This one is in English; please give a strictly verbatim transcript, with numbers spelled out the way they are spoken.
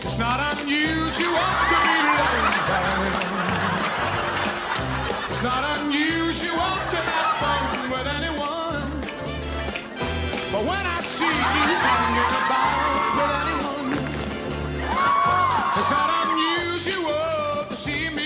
It's not unusual to be loved by anyone. It's not unusual to have fun with anyone. But when I see you hanging about with anyone, it's not unusual to see me